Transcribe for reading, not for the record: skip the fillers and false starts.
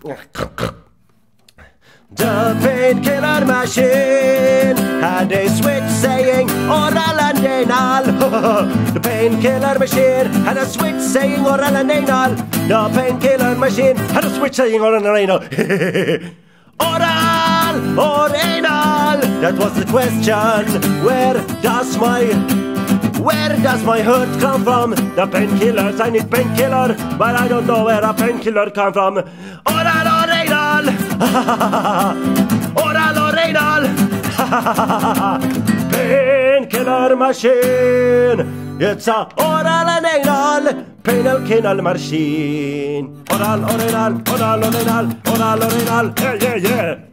The painkiller machine had a switch saying oral and anal. The painkiller machine had a switch saying oral and anal. The painkiller machine had a switch saying oral and anal. Oral or anal? That was the question. Where does my hurt come from? The painkillers, I need painkiller, but I don't know where a painkiller come from. Oral or anal? Oral or anal? Painkiller machine. It's a oral and anal painkiller machine. Oral or anal? Oral or anal? Oral or anal? Yeah, yeah, yeah.